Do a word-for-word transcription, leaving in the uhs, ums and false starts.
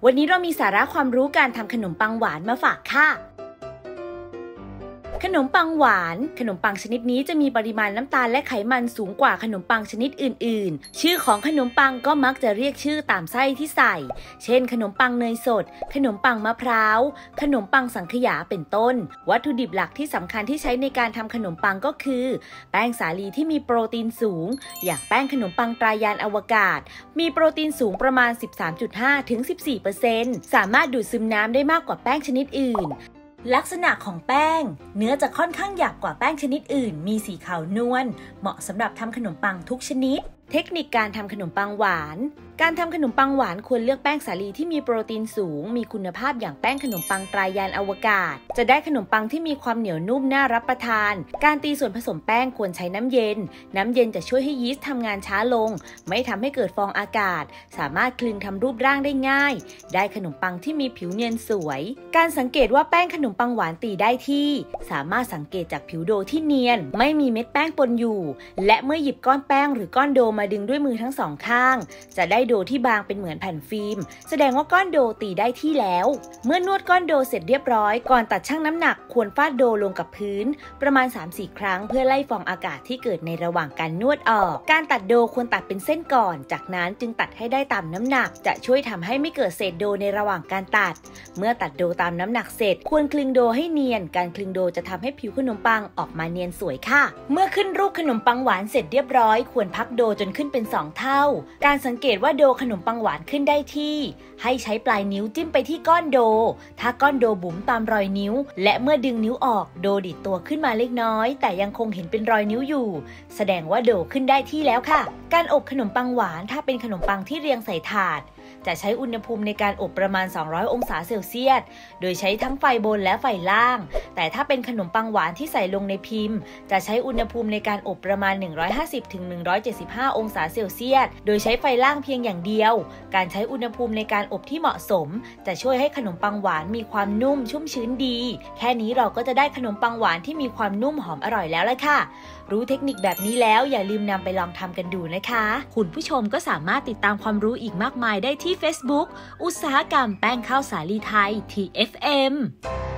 วันนี้เรามีสาระความรู้การทำขนมปังหวานมาฝากค่ะขนมปังหวานขนมปังชนิดนี้จะมีปริมาณน้ำตาลและไขมันสูงกว่าขนมปังชนิดอื่นๆชื่อของขนมปังก็มักจะเรียกชื่อตามไส้ที่ใส่เช่นขนมปังเนยสดขนมปังมะพร้าวขนมปังสังขยาเป็นต้นวัตถุดิบหลักที่สำคัญที่ใช้ในการทำขนมปังก็คือแป้งสาลีที่มีโปรตีนสูงอย่างแป้งขนมปังตรายานอวกาศมีโปรตีนสูงประมาณ สิบสามจุดห้า ถึง สิบสี่เปอร์เซ็นต์ สามารถดูดซึมน้ำได้มากกว่าแป้งชนิดอื่นลักษณะของแป้งเนื้อจะค่อนข้างหยาบกว่าแป้งชนิดอื่นมีสีขาวนวลเหมาะสำหรับทำขนมปังทุกชนิดเทคนิคการทำขนมปังหวานการทำขนมปังหวานควรเลือกแป้งสาลีที่มีโปรตีนสูงมีคุณภาพอย่างแป้งขนมปังตรายานอวกาศจะได้ขนมปังที่มีความเหนียวนุ่มน่ารับประทานการตีส่วนผสมแป้งควรใช้น้ำเย็นน้ำเย็นจะช่วยให้ยีสต์ทำงานช้าลงไม่ทำให้เกิดฟองอากาศสามารถคลึงทำรูปร่างได้ง่ายได้ขนมปังที่มีผิวเนียนสวยการสังเกตว่าแป้งขนมปังหวานตีได้ที่สามารถสังเกตจากผิวโดที่เนียนไม่มีเม็ดแป้งปนอยู่และเมื่อหยิบก้อนแป้งหรือก้อนโดมาดึงด้วยมือทั้งสองข้างจะได้โดที่บางเป็นเหมือนแผ่นฟิล์มแสดงว่าก้อนโดตีได้ที่แล้วเมื่อนวดก้อนโดเสร็จเรียบร้อยก่อนตัดชั่งน้ำหนักควรฟาดโดลงกับพื้นประมาณ สามถึงสี่ ครั้งเพื่อไล่ฟองอากาศที่เกิดในระหว่างการนวดออกการตัดโดควรตัดเป็นเส้นก่อนจากนั้นจึงตัดให้ได้ตามน้ำหนักจะช่วยทำให้ไม่เกิดเศษโดในระหว่างการตัดเมื่อตัดโดตามน้ำหนักเสร็จควรคลึงโดให้เนียนการคลึงโดจะทำให้ผิวขนมปังออกมาเนียนสวยค่ะเมื่อขึ้นรูปขนมปังหวานเสร็จเรียบร้อยควรพักโดจนขึ้นเป็นสองเท่าการสังเกตว่าโดขนมปังหวานขึ้นได้ที่ให้ใช้ปลายนิ้วจิ้มไปที่ก้อนโดถ้าก้อนโดบุ๋มตามรอยนิ้วและเมื่อดึงนิ้วออกโดดิดตัวขึ้นมาเล็กน้อยแต่ยังคงเห็นเป็นรอยนิ้วอยู่แสดงว่าโดขึ้นได้ที่แล้วค่ะการอบขนมปังหวานถ้าเป็นขนมปังที่เรียงใส่ถาดจะใช้อุณหภูมิในการอบประมาณสองร้อยองศาเซลเซียสโดยใช้ทั้งไฟบนและไฟล่างแต่ถ้าเป็นขนมปังหวานที่ใส่ลงในพิมพ์จะใช้อุณหภูมิในการอบประมาณ หนึ่งร้อยห้าสิบถึงหนึ่งร้อยเจ็ดสิบห้า องศาเซลเซียสโดยใช้ไฟล่างเพียงอย่างเดียวการใช้อุณหภูมิในการอบที่เหมาะสมจะช่วยให้ขนมปังหวานมีความนุ่มชุ่มชื้นดีแค่นี้เราก็จะได้ขนมปังหวานที่มีความนุ่มหอมอร่อยแล้วล่ะค่ะรู้เทคนิคแบบนี้แล้วอย่าลืมนำไปลองทำกันดูนะคะคุณผู้ชมก็สามารถติดตามความรู้อีกมากมายได้ที่ Facebook อุตสาหกรรมแป้งข้าวสาลีไทย ที เอฟ เอ็ม